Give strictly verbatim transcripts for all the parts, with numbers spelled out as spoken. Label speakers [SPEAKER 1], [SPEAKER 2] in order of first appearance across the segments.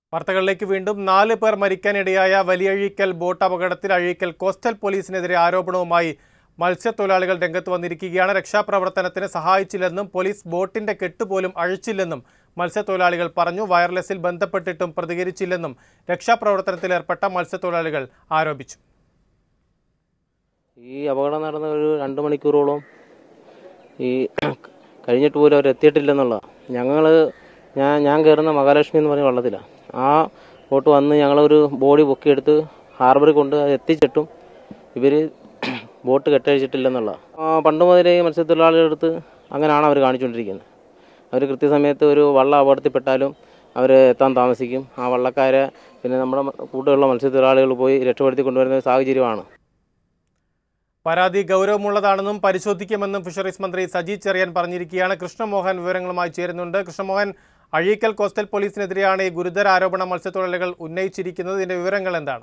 [SPEAKER 1] വാർത്തകളിലേക്ക് വീണ്ടും നാല് പേർ മരിക്കാനിടയായ വലിയഴീക്കൽ ബോട്ട് അപകടത്തിൽ അഴീക്കൽ കോസ്റ്റൽ പോലീസിനെതിരെ ആരോപണവുമായി മത്സ്യത്തൊഴിലാളികൾ രംഗത്ത് വന്നിരിക്കുകയാണ്. രക്ഷാപ്രവർത്തനത്തിന് സഹായിച്ചില്ലെന്നും പോലീസ് ബോട്ടിന്റെ കെട്ടുപോലും അഴിച്ചില്ലെന്നും മത്സ്യത്തൊഴിലാളികൾ പറഞ്ഞു. വയർലെസ്സിൽ ബന്ധപ്പെട്ടിട്ടും പ്രതികരിച്ചില്ലെന്നും രക്ഷാപ്രവർത്തനത്തിൽ ഏർപ്പെട്ട മത്സ്യത്തൊഴിലാളികൾ ആരോപിച്ചു.
[SPEAKER 2] ഈ അപകടം നടന്ന ഒരു രണ്ട് മണിക്കൂറോളം ഈ കഴിഞ്ഞിട്ട് പോലും അവരെത്തിയിട്ടില്ലെന്നുള്ള ഞങ്ങൾ ഞാൻ ഞാൻ കയറുന്ന മഹാലക്ഷ്മി എന്ന് പറഞ്ഞ വള്ളത്തിലാണ്. ആ ബോട്ട് വന്ന് ഞങ്ങളൊരു ബോഡി പൊക്കിയെടുത്ത് ഹാർബറിൽ കൊണ്ട് അത് എത്തിച്ചിട്ടും ഇവർ ബോട്ട് കെട്ടഴിച്ചിട്ടില്ലെന്നുള്ള പണ്ട് മുതലേ മത്സ്യത്തൊഴിലാളികളുടെ അടുത്ത് അങ്ങനെയാണ് അവർ കാണിച്ചുകൊണ്ടിരിക്കുന്നത്. അവർ കൃത്യസമയത്ത് ഒരു വള്ളം അപകടത്തിൽപ്പെട്ടാലും അവർ എത്താൻ താമസിക്കും. ആ വള്ളക്കാരെ പിന്നെ നമ്മുടെ കൂട്ടുള്ള മത്സ്യത്തൊഴിലാളികൾ പോയി രക്ഷപ്പെടുത്തി കൊണ്ടുവരുന്ന സാഹചര്യമാണ്.
[SPEAKER 1] പരാതി ഗൗരവമുള്ളതാണെന്നും പരിശോധിക്കുമെന്നും ഫിഷറീസ് മന്ത്രി സജി ചെറിയാൻ പറഞ്ഞിരിക്കുകയാണ്. കൃഷ്ണമോഹൻ വിവരങ്ങളുമായി ചേരുന്നുണ്ട്. കൃഷ്ണമോഹൻ, അഴീക്കൽ കോസ്റ്റൽ പോലീസിനെതിരെയാണ് ഈ ഗുരുതര ആരോപണം മത്സ്യത്തൊഴിലാളികൾ ഉന്നയിച്ചിരിക്കുന്നത്. ഇതിന്റെ വിവരങ്ങൾ എന്താണ്?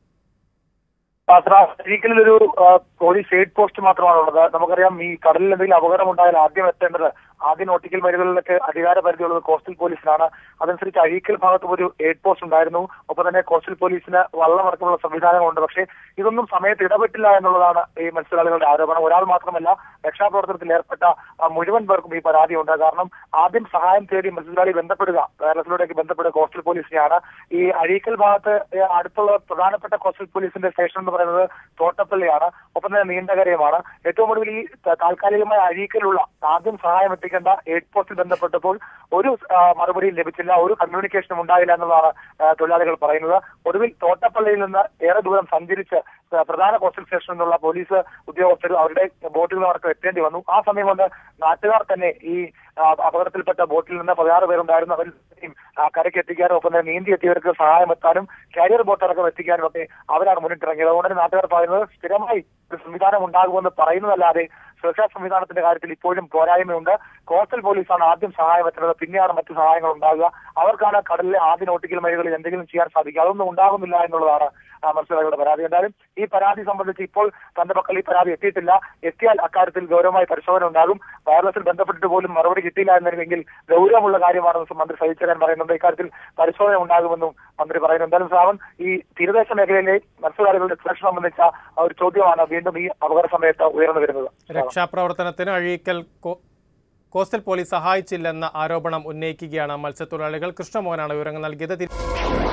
[SPEAKER 3] അഴീക്കലിലൊരു പോലീസ് എയ്ഡ് പോസ്റ്റ് മാത്രമാണുള്ളത്. നമുക്കറിയാം, ഈ കടലിൽ എന്തെങ്കിലും അപകടം ഉണ്ടായാൽ ആദ്യം എത്തേണ്ടത് ആദ്യ നോട്ടിക്കൽ മേഖലകളിലൊക്കെ അധികാര പരിധിയുള്ളത് കോസ്റ്റൽ പോലീസിനാണ്. അതനുസരിച്ച് അഴീക്കൽ ഭാഗത്തും ഒരു എയ്ഡ് പോസ്റ്റ് ഉണ്ടായിരുന്നു. ഒപ്പം തന്നെ കോസ്റ്റൽ പോലീസിന് വള്ളമടക്കമുള്ള സംവിധാനങ്ങളുണ്ട്. പക്ഷേ ഇതൊന്നും സമയത്ത് ഇടപെട്ടില്ല എന്നുള്ളതാണ് ഈ മത്സ്യത്തൊഴിലാളികളുടെ ആരോപണം. ഒരാൾ മാത്രമല്ല, രക്ഷാപ്രവർത്തനത്തിൽ ഏർപ്പെട്ട മുഴുവൻ പേർക്കും ഈ പരാതിയുണ്ട്. കാരണം ആദ്യം സഹായം തേടി മത്സ്യത്തൊഴിലാളി ബന്ധപ്പെടുക, വയർലെസ്സിലൂടെയൊക്കെ ബന്ധപ്പെടുക കോസ്റ്റൽ പോലീസിനെയാണ്. ഈ അഴീക്കൽ ഭാഗത്ത് അടുത്തുള്ള പ്രധാനപ്പെട്ട കോസ്റ്റൽ പോലീസിന്റെ സ്റ്റേഷൻ എന്ന് പറയുന്നത് തോട്ടപ്പള്ളിയാണ്. ഒപ്പം തന്നെ നീണ്ടകരയുമാണ്. ഏറ്റവും ഒടുവിൽ ഈ താൽക്കാലികമായി അഴീക്കലുള്ള ആദ്യം സഹായം എത്തിക്കേണ്ട എയ്ഡ് പോസ്റ്റിൽ ബന്ധപ്പെട്ടപ്പോൾ ഒരു മറുപടിയും ലഭിച്ചില്ല, ഒരു കമ്മ്യൂണിക്കേഷനും ഉണ്ടായില്ല എന്നതാണ് തൊഴിലാളികൾ പറയുന്നത്. ഒടുവിൽ തോട്ടപ്പള്ളിയിൽ നിന്ന് ഏറെ ദൂരം സഞ്ചരിച്ച് പ്രധാന കോസ്റ്റൽ സ്റ്റേഷനിൽ നിന്നുള്ള പോലീസ് ഉദ്യോഗസ്ഥരും അവരുടെ ബോട്ടുകളടക്കം എത്തേണ്ടി വന്നു. ആ സമയം കൊണ്ട് നാട്ടുകാർ തന്നെ ഈ അപകടത്തിൽപ്പെട്ട ബോട്ടിൽ നിന്ന് പതിനാറ് പേരുണ്ടായിരുന്നു. അവരിൽ കരയ്ക്ക് എത്തിക്കാനും ഒപ്പം തന്നെ നീന്തി എത്തിയവർക്ക് സഹായം എത്താനും കാരിയർ ബോട്ട് അടക്കം എത്തിക്കാനും ഒക്കെ അവരാണ് മുന്നിട്ടിറങ്ങിയത്. അതുകൊണ്ട് തന്നെ നാട്ടുകാർ പറയുന്നത് സ്ഥിരമായി ഒരു സംവിധാനം ഉണ്ടാകുമെന്ന് പറയുന്നതല്ലാതെ സുരക്ഷാ സംവിധാനത്തിന്റെ കാര്യത്തിൽ ഇപ്പോഴും പോരായ്മയുണ്ട്. കോസ്റ്റൽ പോലീസാണ് ആദ്യം സഹായം എത്തുന്നത്, പിന്നെയാണ് മറ്റു സഹായങ്ങൾ ഉണ്ടാകുക. അവർക്കാണ് കടലിലെ ആദ്യ നോട്ടിക്കൽ മേഖലകളിൽ എന്തെങ്കിലും ചെയ്യാൻ സാധിക്കുക. അതൊന്നും ഉണ്ടാകുന്നില്ല എന്നുള്ളതാണ് മത്സ്യത്തൊഴിലാളികളുടെ പരാതി. എന്തായാലും ഈ പരാതി സംബന്ധിച്ച് ഇപ്പോൾ തന്റെ പക്കൽ ഈ പരാതി എത്തിയിട്ടില്ല. എത്തിയാൽ അക്കാര്യത്തിൽ ഗൗരവമായ പരിശോധന ഉണ്ടാകും. വയർലെസ്സിൽ ബന്ധപ്പെട്ടിട്ട് പോലും മറുപടി കിട്ടിയില്ല എന്നില്ലെങ്കിൽ ഗൗരവമുള്ള കാര്യമാണെന്ന് മന്ത്രി സജി ചെറിയാൻ പറയുന്നുണ്ട്. ഇക്കാര്യത്തിൽ പരിശോധന ഉണ്ടാകുമെന്നും മന്ത്രി പറയുന്നു. എന്തായാലും ശ്രാവൺ, ഈ തീരദേശ മേഖലയിലെ മത്സ്യത്തൊഴിലാളികളുടെ സുരക്ഷ സംബന്ധിച്ച ഒരു ചോദ്യമാണ് വീണ്ടും ഈ അപകട സമയത്ത് ഉയർന്നു വരുന്നത്.
[SPEAKER 1] രക്ഷാപ്രവർത്തനത്തിന് അഴീക്കൽ കോസ്റ്റൽ പോലീസ് സഹായിച്ചില്ലെന്ന ആരോപണം ഉന്നയിക്കുകയാണ് മത്സ്യത്തൊഴിലാളികൾ. കൃഷ്ണമോഹനാണ് വിവരങ്ങൾ നൽകിയത്.